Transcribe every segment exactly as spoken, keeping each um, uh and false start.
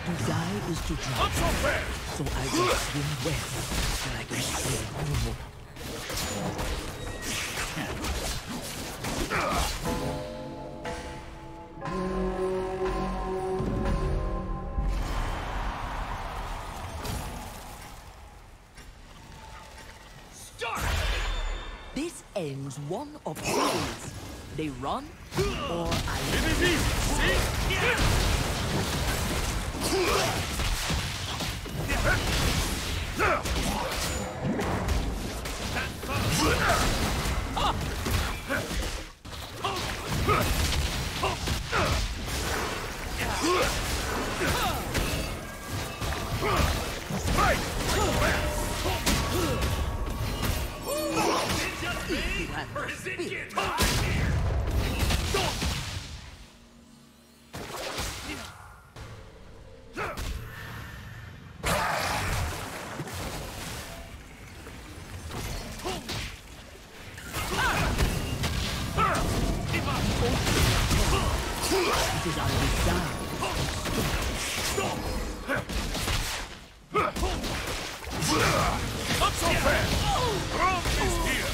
desire is to drown, so I will swim west till I can stay normal. Start! This ends one of two ways. They run, or I... It is easy, see? Yeah. Or is it getting hot here? It is our desire. Not so fast! Rum is here!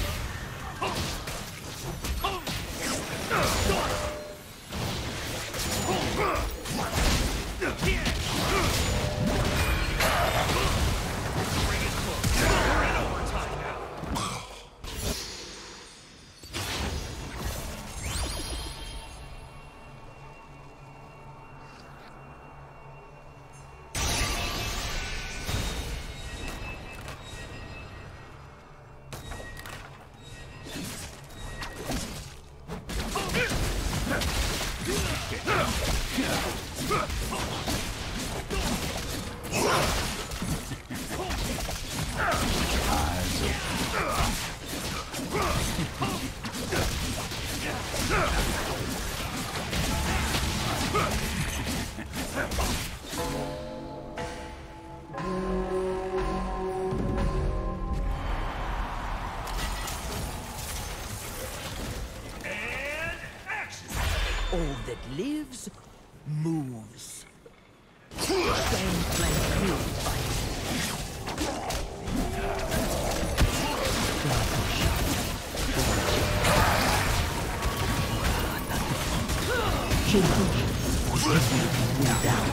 Bring it close. We're in overtime now. All that lives, moves. Gangplank killed by down.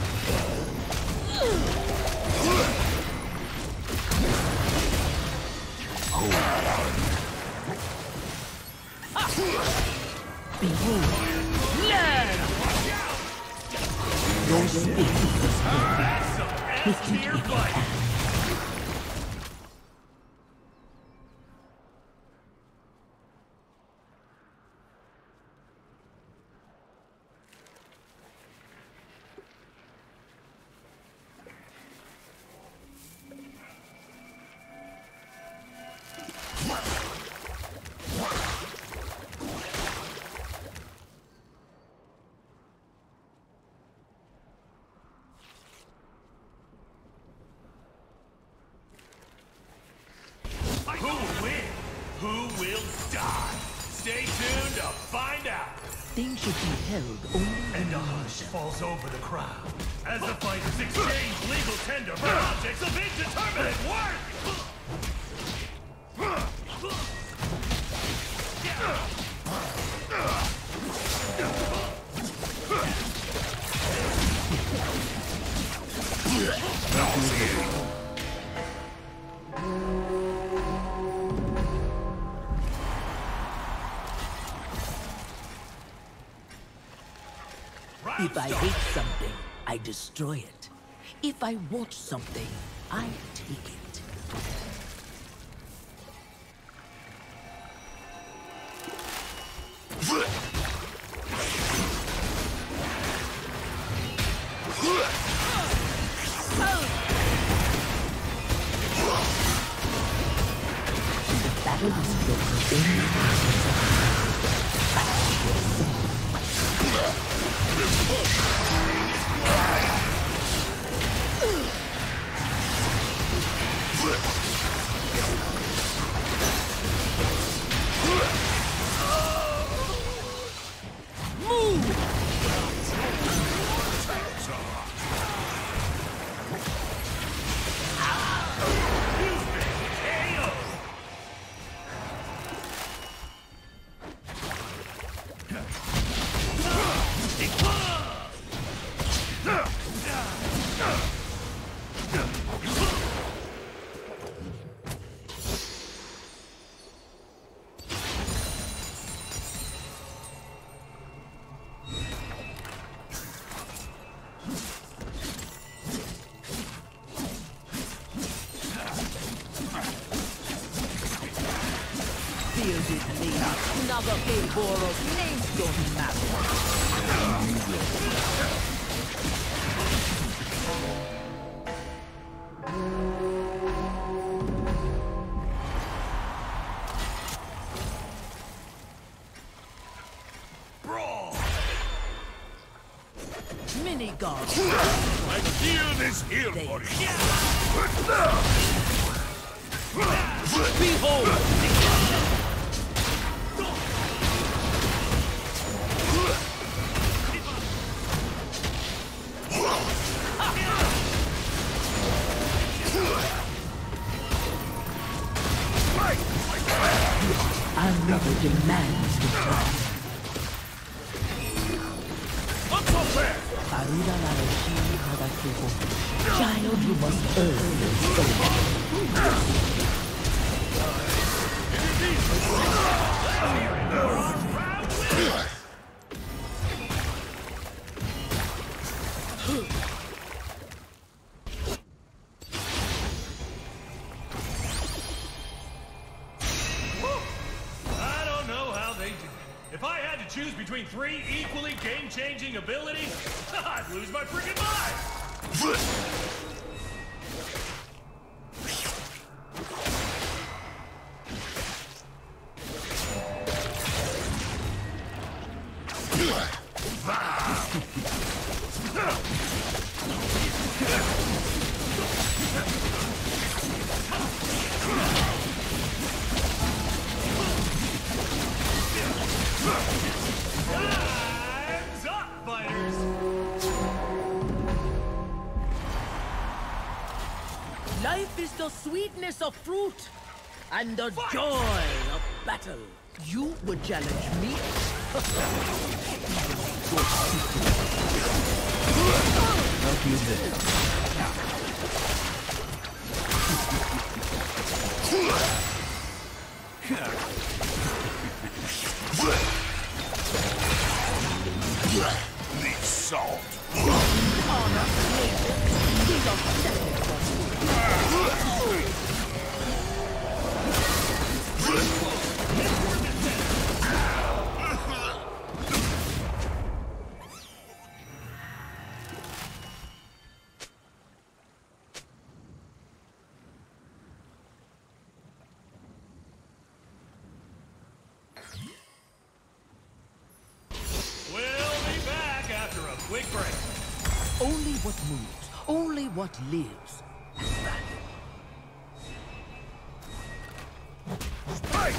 Behold, learn! Your spirit is S-tier fight! Who will win? Who will die? Stay tuned to find out. Things should be held only And a hush falls over the crowd as the fighters exchange legal tender for objects of indeterminate worth. If I hate something, I destroy it. If I want something, I take it. The battle is broken only Nagakeboros names don't matter. Brawl! Mini gods. My shield is here for you. Behold! Another demands return. Up up there! Aruna Larashi Hadakebo. Child, you must earn your soul. I don't know how they do it. If I had to choose between three equally game-changing abilities, I'd lose my freaking mind! Time's up, fighters! Life is the sweetness of fruit and the joy of battle. You would challenge me? Not you there. The salt! Honor, king of We'll be back after a quick break. only what moves, only what lives. Strike!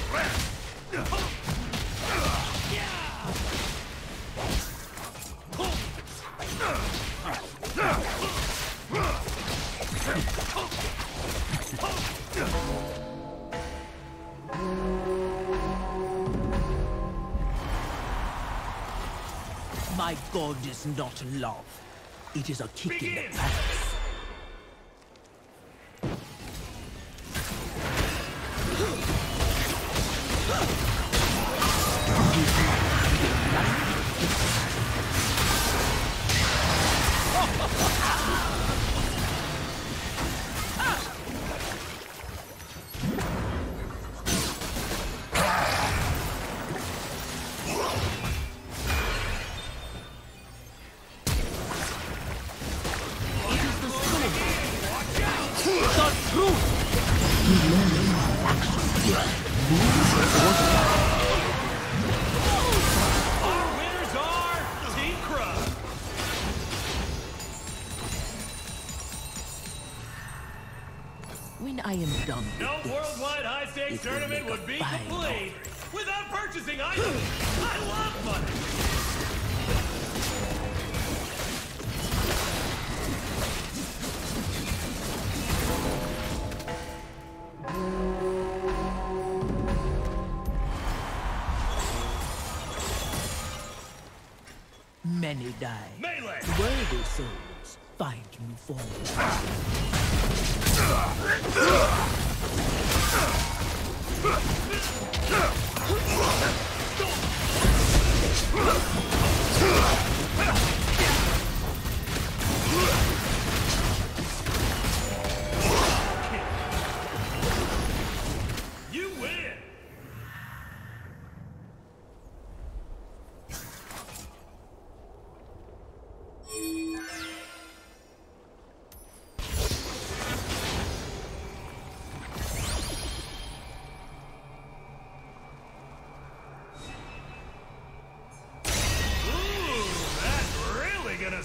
My god is not love. It is a kick in the Begin. pants. Our winners are Team Crow. When I am done with No this, worldwide high-stakes it will tournament make a would be fine complete without purchasing items. I love money. many die. Melee. Worthy souls find new forms. You win.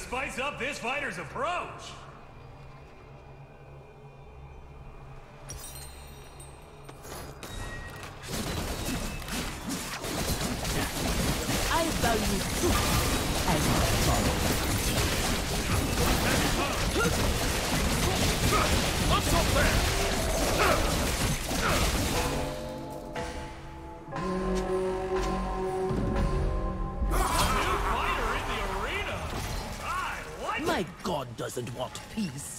spice up this fighter's approach. I value truth and follow. What's up there? My god doesn't want peace.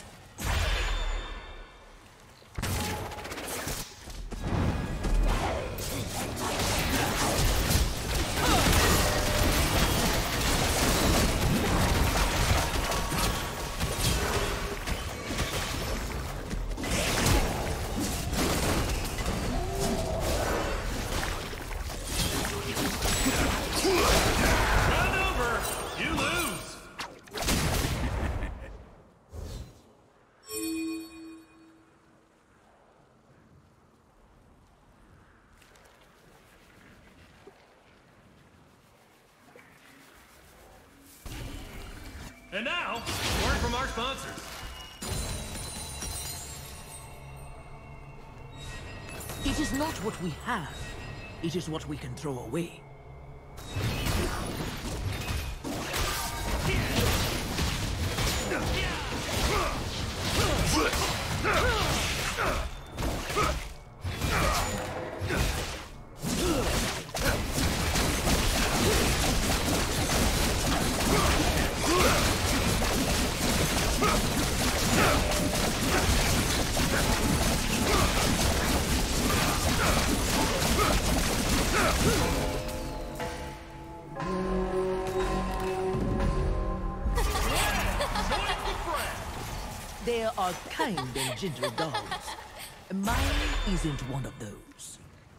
And now, word from our sponsors. It is not what we have. It is what we can throw away. There are kind and gentle dogs. Mine isn't one of those.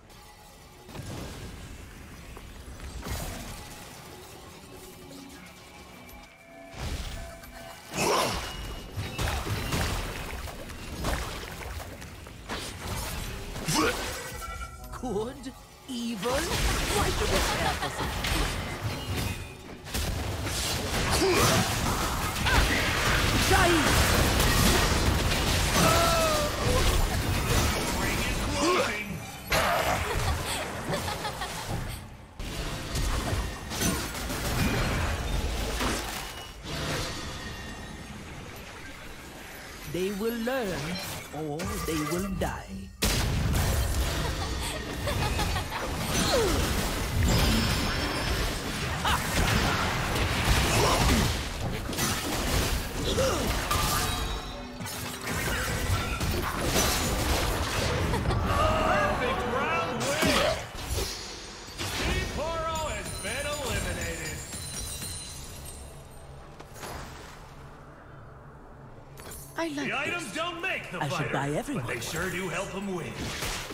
Good? Evil? Why should we care for such things? Giant! They will learn, or they will die. Perfect round win! Team Poro has been eliminated. I like The items this. don't make the I should fighter, buy everyone but they one. sure do help them win.